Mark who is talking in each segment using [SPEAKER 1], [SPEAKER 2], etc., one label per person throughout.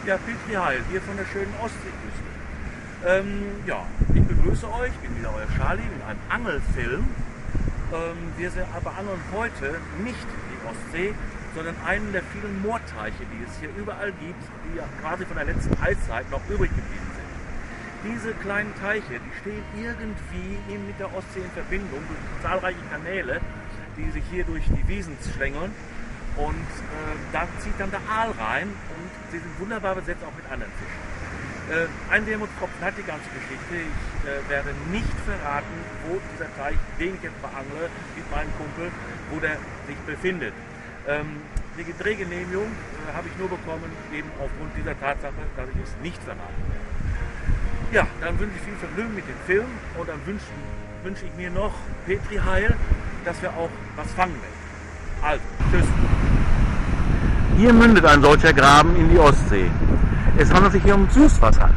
[SPEAKER 1] Ja, Petri Heil, hier von der schönen Ostseeküste. Ja, ich begrüße euch, ich bin wieder euer Charlie in einem Angelfilm. Wir beangeln heute nicht die Ostsee, sondern einen der vielen Moorteiche, die es hier überall gibt, die ja quasi von der letzten Eiszeit noch übrig geblieben sind. Diese kleinen Teiche, die stehen irgendwie mit der Ostsee in Verbindung durch zahlreiche Kanäle, die sich hier durch die Wiesen schlängeln. Und da zieht dann der Aal rein und sie sind wunderbar besetzt, auch mit anderen Fischen. Ein Wermutstropfen hat die ganze Geschichte. Ich werde nicht verraten, wo dieser Teich, den ich jetzt beangle, mit meinem Kumpel, wo der sich befindet. Die Drehgenehmigung habe ich nur bekommen, eben aufgrund dieser Tatsache, dass ich es nicht verraten werde. Ja, dann wünsche ich viel Vergnügen mit dem Film und dann wünsche ich mir noch Petri Heil, dass wir auch was fangen werden. Also, tschüss. Hier mündet ein solcher Graben in die Ostsee. Es handelt sich hier um Süßwasser.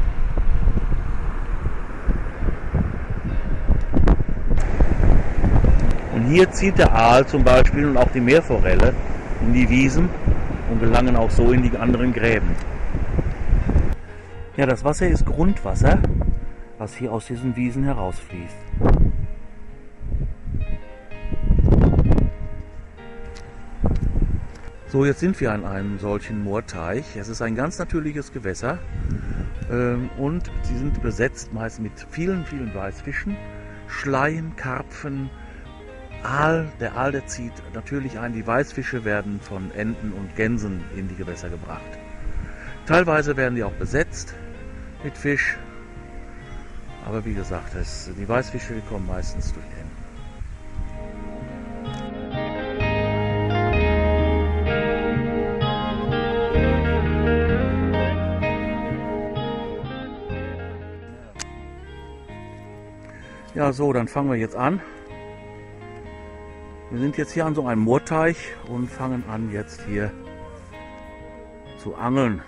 [SPEAKER 1] Und hier zieht der Aal zum Beispiel und auch die Meerforelle in die Wiesen und gelangen auch so in die anderen Gräben. Ja, das Wasser ist Grundwasser, was hier aus diesen Wiesen herausfließt. So, jetzt sind wir an einem solchen Moorteich. Es ist ein ganz natürliches Gewässer und sie sind besetzt meist mit vielen, vielen Weißfischen, Schleien, Karpfen, Aal. Der Aal, der zieht natürlich ein. Die Weißfische werden von Enten und Gänsen in die Gewässer gebracht. Teilweise werden die auch besetzt mit Fisch, aber wie gesagt, die Weißfische die kommen meistens durch Enten. Ja, so, dann fangen wir jetzt an. Wir sind jetzt hier an so einem Moorteich und fangen an jetzt hier zu angeln.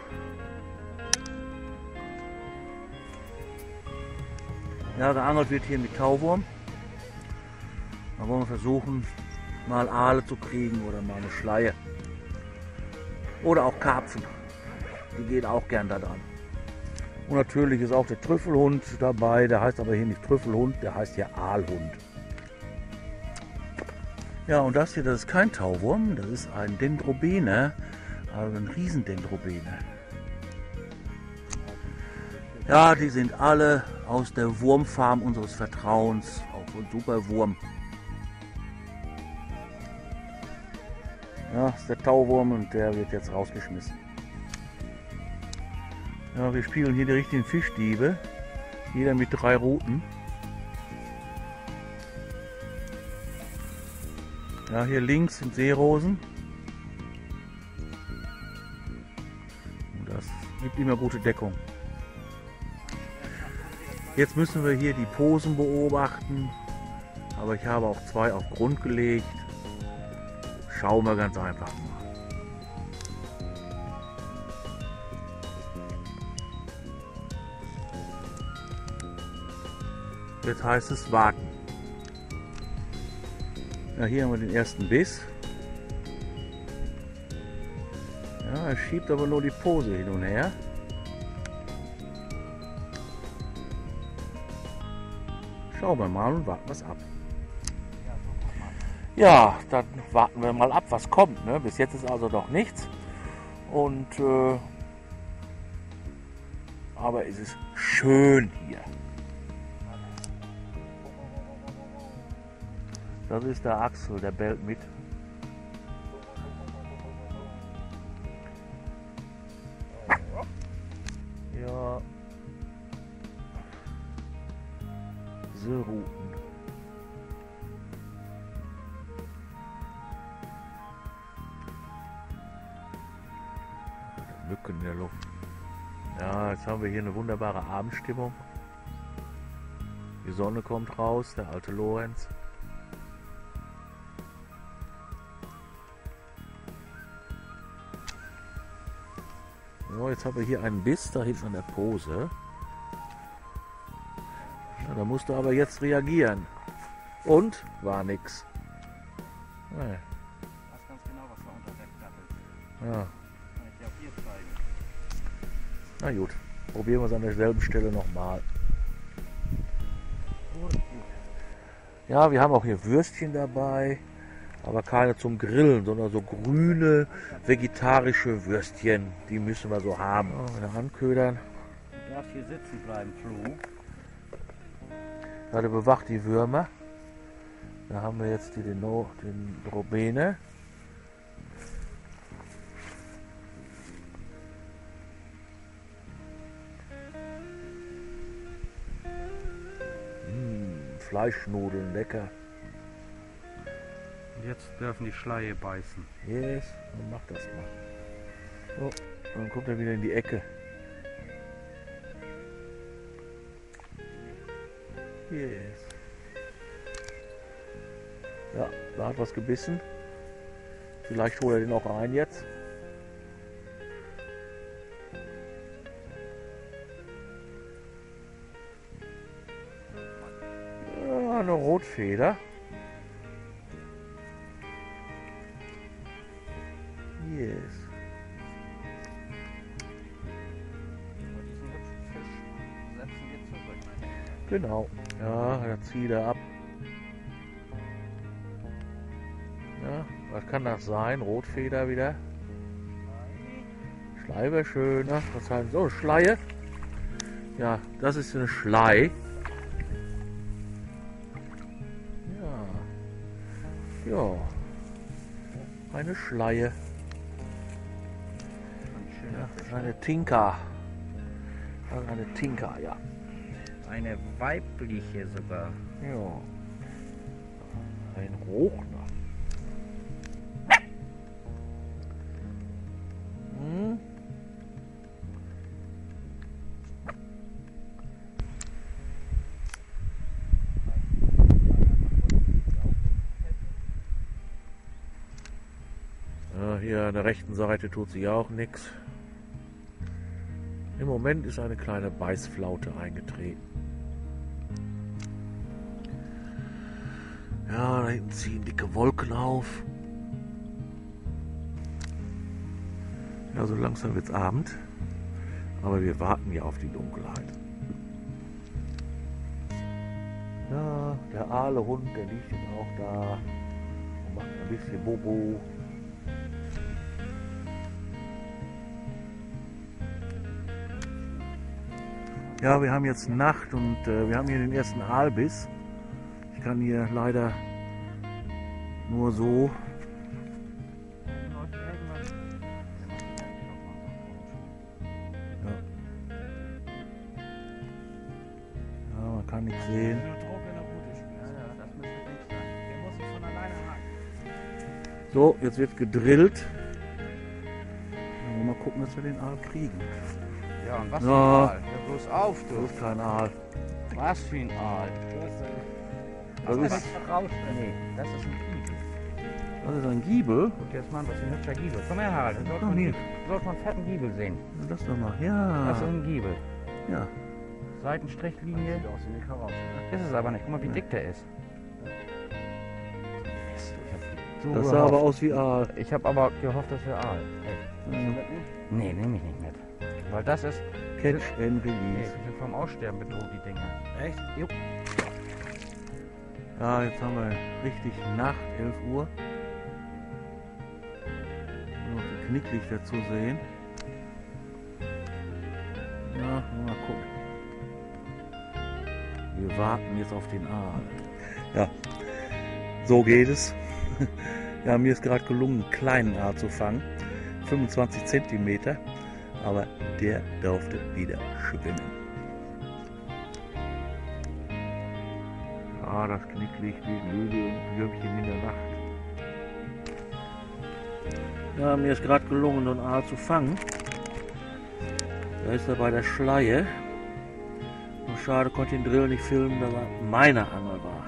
[SPEAKER 1] Ja, geangelt wird hier mit Tauwurm. Da wollen wir versuchen, mal Aale zu kriegen oder mal eine Schleie. Oder auch Karpfen. Die gehen auch gern da dran. Und natürlich ist auch der Trüffelhund dabei, der heißt aber hier nicht Trüffelhund, der heißt hier Aalhund. Ja, und das hier, das ist kein Tauwurm, das ist ein Dendrobene, also ein Riesendendrobene. Ja, die sind alle aus der Wurmfarm unseres Vertrauens, auch ein super Wurm. Ja, das ist der Tauwurm und der wird jetzt rausgeschmissen. Ja, wir spielen hier die richtigen Fischdiebe, jeder mit 3 Ruten. Ja, hier links sind Seerosen. Und das gibt immer gute Deckung. Jetzt müssen wir hier die Posen beobachten, aber ich habe auch 2 auf Grund gelegt. Schauen wir ganz einfach mal. Jetzt heißt es warten. Ja, hier haben wir den ersten Biss. Ja, er schiebt aber nur die Pose hin und her. Schauen wir mal und warten was ab. Ja, dann warten wir mal ab, was kommt. Ne? Bis jetzt ist also noch nichts. Und aber es ist schön hier. Das ist der Axel, der bellt mit. Ja. Seeruten. Mücken in der Luft. Ja, jetzt haben wir hier eine wunderbare Abendstimmung. Die Sonne kommt raus, der alte Lorenz. So, jetzt haben wir hier einen Biss, da hinten an der Pose. Ja, da musst du aber jetzt reagieren. Und? War nix. Nee.
[SPEAKER 2] Ich weiß ganz genau, was da unter der Platte ist.
[SPEAKER 1] Ja.
[SPEAKER 2] Kann ich dir auch hier zeigen. Na gut, probieren wir es an derselben Stelle nochmal. Ja, wir haben auch hier Würstchen dabei, aber keine zum Grillen, sondern so grüne, vegetarische Würstchen. Die müssen wir so haben. Ja, wieder anködern.
[SPEAKER 3] Du darfst hier sitzen bleiben, Flo.
[SPEAKER 2] Ja, der bewacht die Würmer. Da haben wir jetzt den Robene. Fleischnudeln, lecker.
[SPEAKER 3] Und jetzt dürfen die Schleie beißen.
[SPEAKER 2] Yes, dann mach das mal. So, dann kommt er wieder in die Ecke. Yes. Ja, da hat was gebissen. Vielleicht holt er den auch rein jetzt. Ja, eine Rotfeder. Yes.
[SPEAKER 3] Und diesen hübschen Fisch setzen wir zurück.
[SPEAKER 2] Genau. Ja, da zieht er ab. Ja, was kann das sein? Rotfeder wieder. Schlei wäre schön. Ne? Was heißt so? Schleie. Ja, das ist eine Schlei. Ja. Ja. Eine Schleie. Ja, eine Tinka. Eine Tinka, ja.
[SPEAKER 3] Eine weibliche sogar.
[SPEAKER 2] Ja. Ein Hochner. Hm. Ja, hier an der rechten Seite tut sich auch nichts. Im Moment ist eine kleine Beißflaute eingetreten. Ja, da hinten ziehen dicke Wolken auf. Ja, so langsam wird's Abend. Aber wir warten ja auf die Dunkelheit. Ja, der Aalehund, der liegt jetzt auch da und macht ein bisschen Bobo. Ja, wir haben jetzt Nacht und wir haben hier den ersten Aalbiss. Ich kann hier leider nur so. Ja, man kann nichts sehen. So, jetzt wird gedrillt. Mal gucken, dass wir den Aal kriegen.
[SPEAKER 3] Ja, und was
[SPEAKER 2] Ja.
[SPEAKER 3] für ein Aal? Hör bloß auf,
[SPEAKER 2] Das
[SPEAKER 3] du.
[SPEAKER 2] ist kein Aal.
[SPEAKER 3] Was für ein Aal?
[SPEAKER 2] Das ist,
[SPEAKER 3] Nee, das ist ein Giebel.
[SPEAKER 2] das ist ein Giebel.
[SPEAKER 3] Guck dir jetzt mal an, was für ein hübscher Giebel. Komm her, Harald. Du sollst mal
[SPEAKER 2] hier.
[SPEAKER 3] einen fetten Giebel sehen.
[SPEAKER 2] Lass doch mal. Ja.
[SPEAKER 3] Das ist ein Giebel.
[SPEAKER 2] Ja.
[SPEAKER 3] Seitenstrichlinie.
[SPEAKER 1] Sieht aus wie eine Karotte. Ne?
[SPEAKER 3] Ist es aber nicht. Guck mal, wie dick der ist. So
[SPEAKER 2] Das sah aber aus wie Aal.
[SPEAKER 3] Ich habe aber gehofft, dass wir Aal. Hey. Nee, nehme ich nicht mit. Weil das ist.
[SPEAKER 2] Catch and
[SPEAKER 3] Nee,
[SPEAKER 2] Release.
[SPEAKER 3] die sind vom Aussterben bedroht, die Dinger.
[SPEAKER 1] Echt?
[SPEAKER 3] Jupp.
[SPEAKER 2] Ja, jetzt haben wir richtig Nacht, 11 Uhr. Nur noch die Knicklichter zu sehen. Ja, mal gucken. Wir warten jetzt auf den Aal. Ja, so geht es. Ja, mir ist gerade gelungen, einen kleinen Aal zu fangen. 25 Zentimeter. Aber der durfte wieder schwimmen. Ah, das Knicklicht wie Löwe und Würmchen in der Nacht. Ja, mir ist gerade gelungen, einen Aal zu fangen. Da ist er bei der Schleie. Und schade, konnte den Drill nicht filmen, da war meine Angel war.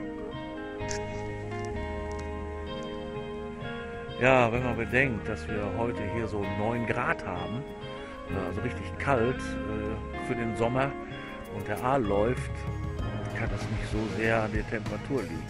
[SPEAKER 2] Ja, wenn man bedenkt, dass wir heute hier so 9 Grad haben, also richtig kalt für den Sommer und der Aal läuft, kann das nicht so sehr an der Temperatur liegen.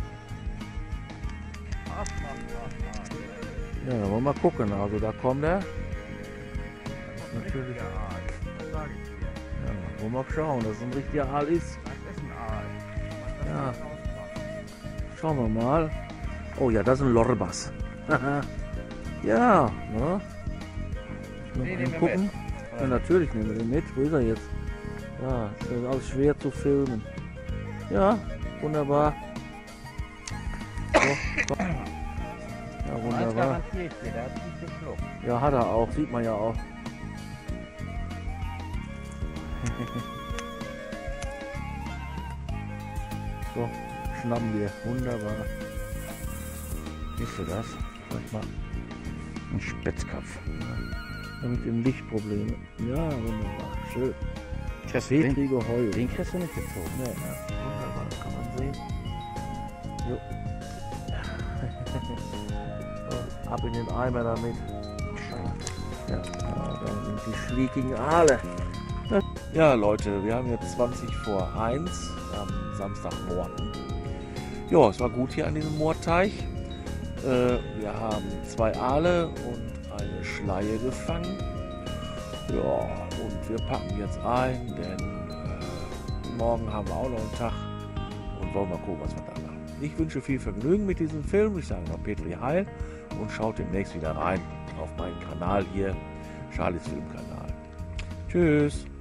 [SPEAKER 2] Ja, dann wollen wir mal gucken. Also da kommt er. Natürlich.
[SPEAKER 3] sage ich dir.
[SPEAKER 2] Ja, wollen wir mal schauen, dass es ein richtiger Aal ist.
[SPEAKER 3] Das ist ein Aal.
[SPEAKER 2] Ja. Schauen wir mal. Oh ja, das ist ein Lorbas. Ja, ne? Noch
[SPEAKER 3] Den
[SPEAKER 2] mal
[SPEAKER 3] nehmen wir
[SPEAKER 2] gucken.
[SPEAKER 3] mit.
[SPEAKER 2] Ja, natürlich nehmen wir den mit. Wo ist er jetzt? Ja, ist das alles schwer zu filmen. Ja, wunderbar. So, komm. Ja,
[SPEAKER 3] Eins
[SPEAKER 2] wunderbar.
[SPEAKER 3] garantiere ich dir, der hat nicht geschluckt.
[SPEAKER 2] Ja, hat er auch. Sieht man ja auch. So, schnappen wir. Wunderbar.
[SPEAKER 3] Siehst du das?
[SPEAKER 2] Sag mal.
[SPEAKER 3] Ein Spitzkopf.
[SPEAKER 2] Ja, mit den Lichtproblemen. Ja, wunderbar. Schön.
[SPEAKER 3] Den,
[SPEAKER 2] Petrige Heu.
[SPEAKER 3] den kriegst du nicht gezogen.
[SPEAKER 2] Ja, ja, wunderbar. Kann man sehen. Jo. So, ab in den Eimer damit. Ja, da sind die schlickigen Aale. Ja, Leute, wir haben jetzt 20 vor 1 am Samstagmorgen. Ja, es war gut hier an diesem Moorteich. Wir haben 2 Aale und eine Schleie gefangen. Ja, und wir packen jetzt ein, denn morgen haben wir auch noch einen Tag und wollen mal gucken, was wir da machen. Ich wünsche viel Vergnügen mit diesem Film. Ich sage noch Petri Heil und schaut demnächst wieder rein auf meinen Kanal hier, Charlies Filmkanal. Tschüss.